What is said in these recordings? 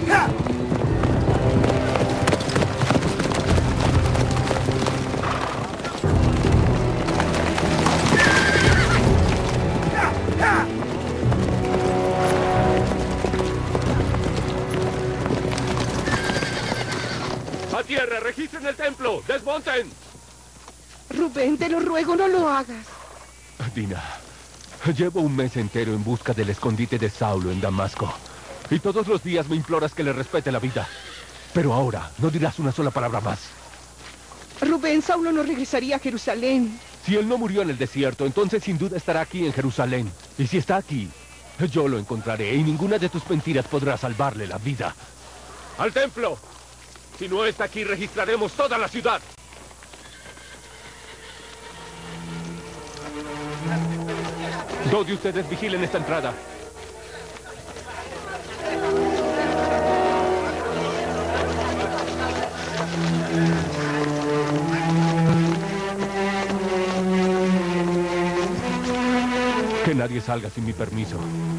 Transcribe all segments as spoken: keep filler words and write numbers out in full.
¡A tierra! ¡Registren el templo! ¡Desmonten! Rubén, te lo ruego, no lo hagas. Dina, llevo un mes entero en busca del escondite de Saulo en Damasco. Y todos los días me imploras que le respete la vida. Pero ahora no dirás una sola palabra más. Rubén, Saulo no regresaría a Jerusalén. Si él no murió en el desierto, entonces sin duda estará aquí en Jerusalén. Y si está aquí, yo lo encontraré y ninguna de tus mentiras podrá salvarle la vida. ¡Al templo! Si no está aquí, registraremos toda la ciudad. Dos de ustedes vigilen esta entrada. Que nadie salga sin mi permiso.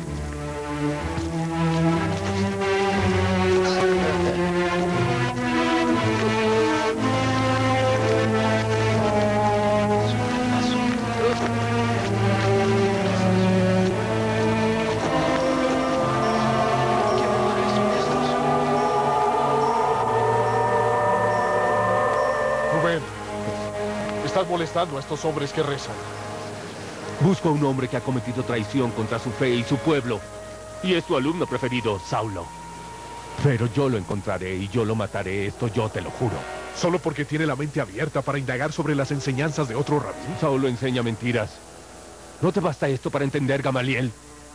Estás molestando a estos hombres que rezan. Busco a un hombre que ha cometido traición contra su fe y su pueblo. Y es tu alumno preferido, Saulo. Pero yo lo encontraré y yo lo mataré, esto yo te lo juro. ¿Solo porque tiene la mente abierta para indagar sobre las enseñanzas de otro rabí? Saulo enseña mentiras. ¿No te basta esto para entender, Gamaliel?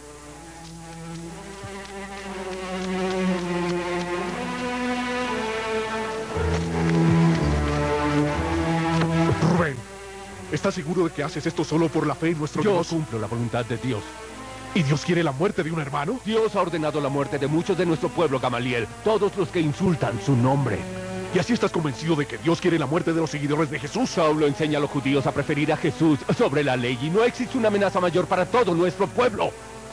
¿Estás seguro de que haces esto solo por la fe en nuestro Yo Dios? Yo cumplo la voluntad de Dios. ¿Y Dios quiere la muerte de un hermano? Dios ha ordenado la muerte de muchos de nuestro pueblo, Gamaliel. Todos los que insultan su nombre. ¿Y así estás convencido de que Dios quiere la muerte de los seguidores de Jesús? Saulo enseña a los judíos a preferir a Jesús sobre la ley. Y no existe una amenaza mayor para todo nuestro pueblo.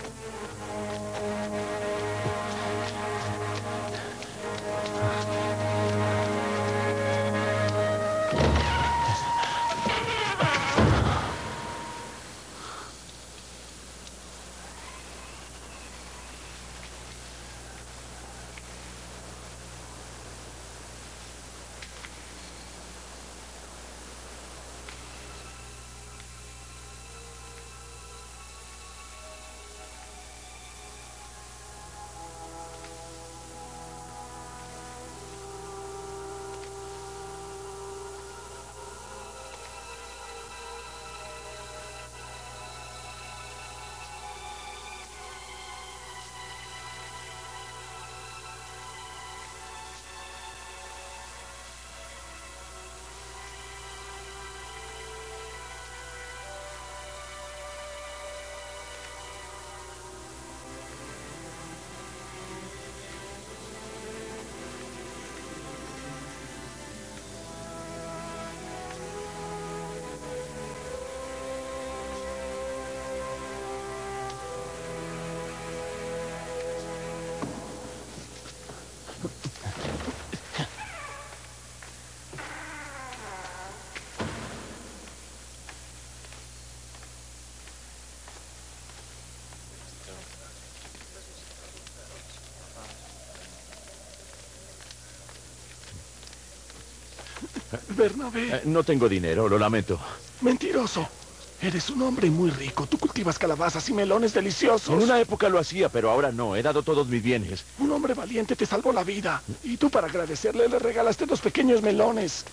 Bernabé. Eh, no tengo dinero, lo lamento. Mentiroso. Eres un hombre muy rico. Tú cultivas calabazas y melones deliciosos. En una época lo hacía, pero ahora no. He dado todos mis bienes. Un hombre valiente te salvó la vida. Y tú, para agradecerle, le regalaste dos pequeños melones.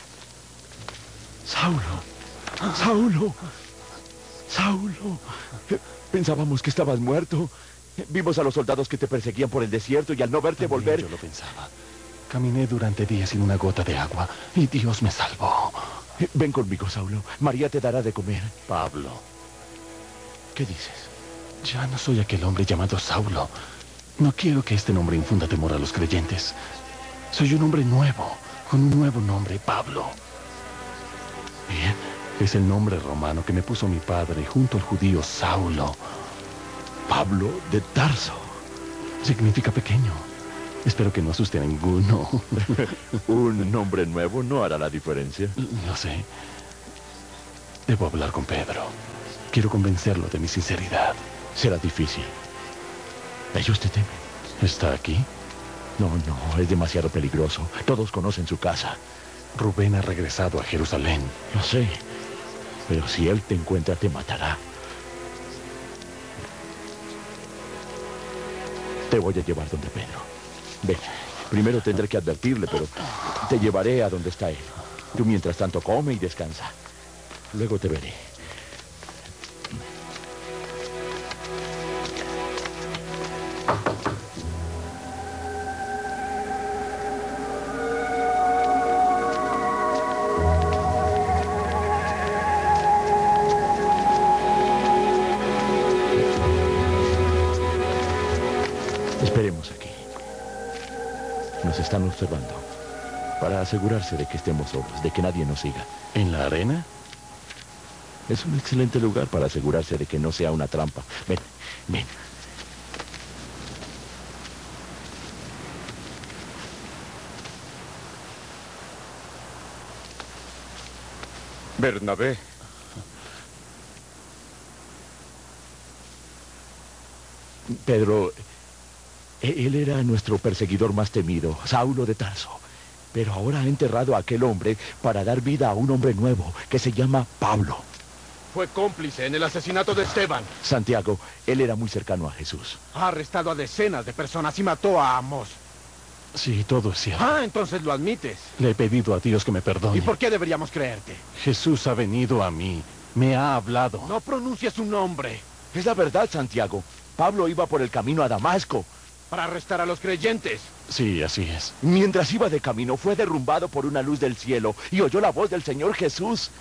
Saulo. Saulo. Saulo. Pensábamos que estabas muerto. Vimos a los soldados que te perseguían por el desierto y al no verte También volver... yo lo pensaba. Caminé durante días sin una gota de agua y Dios me salvó. Ven conmigo, Saulo. María te dará de comer. Pablo. ¿Qué dices? Ya no soy aquel hombre llamado Saulo. No quiero que este nombre infunda temor a los creyentes. Soy un hombre nuevo, con un nuevo nombre, Pablo. Bien, es el nombre romano que me puso mi padre junto al judío Saulo. Pablo de Tarso. Significa pequeño. Espero que no asuste a ninguno. Un nombre nuevo no hará la diferencia. Lo sé. Debo hablar con Pedro. Quiero convencerlo de mi sinceridad. Será difícil. Ellos te temen. ¿Está aquí? No, no, es demasiado peligroso. Todos conocen su casa. Rubén ha regresado a Jerusalén. Lo sé. Pero si él te encuentra, te matará. Te voy a llevar donde Pedro. Ven, primero tendré que advertirle, pero te llevaré a donde está él. Tú mientras tanto come y descansa. Luego te veré. Esperemos aquí. Nos están observando. Para asegurarse de que estemos solos, de que nadie nos siga. ¿En la arena? Es un excelente lugar para asegurarse de que no sea una trampa. Ven, ven. Bernabé. Pedro, e- él era nuestro perseguidor más temido, Saulo de Tarso. Pero ahora ha enterrado a aquel hombre para dar vida a un hombre nuevo que se llama Pablo. Fue cómplice en el asesinato de Esteban. Santiago, él era muy cercano a Jesús. Ha arrestado a decenas de personas y mató a Amos. Sí, todo es cierto. Ah, entonces lo admites. Le he pedido a Dios que me perdone. ¿Y por qué deberíamos creerte? Jesús ha venido a mí. Me ha hablado. No pronuncias su nombre. Es la verdad, Santiago. Pablo iba por el camino a Damasco. Para arrestar a los creyentes. Sí, así es. Mientras iba de camino, fue derrumbado por una luz del cielo y oyó la voz del Señor Jesús.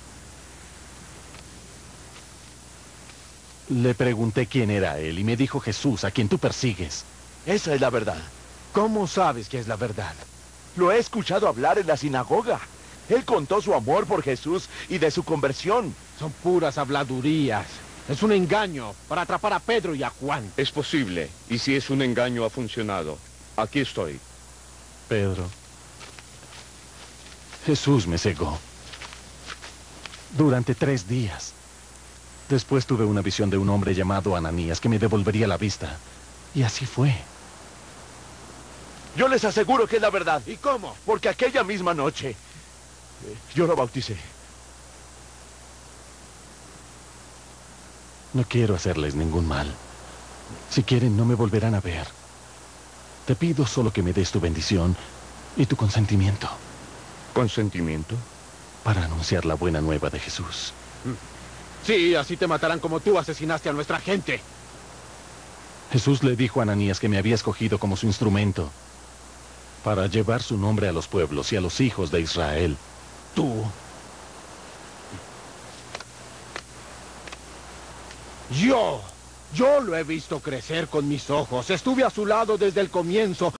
Le pregunté quién era él y me dijo Jesús, a quien tú persigues. Esa es la verdad. ¿Cómo sabes que es la verdad? Lo he escuchado hablar en la sinagoga. Él contó su amor por Jesús y de su conversión. Son puras habladurías. Es un engaño para atrapar a Pedro y a Juan. Es posible, y si es un engaño ha funcionado. Aquí estoy. Pedro, Jesús me cegó. Durante tres días. Después tuve una visión de un hombre llamado Ananías que me devolvería la vista. Y así fue. Yo les aseguro que es la verdad. ¿Y cómo? Porque aquella misma noche eh, yo lo bauticé. No quiero hacerles ningún mal. Si quieren, no me volverán a ver. Te pido solo que me des tu bendición y tu consentimiento ¿Consentimiento? para anunciar la buena nueva de Jesús. Sí, así te matarán como tú asesinaste a nuestra gente. Jesús le dijo a Ananías que me había escogido como su instrumento para llevar su nombre a los pueblos y a los hijos de Israel. Tú. Yo. Yo lo he visto crecer con mis ojos. Estuve a su lado desde el comienzo.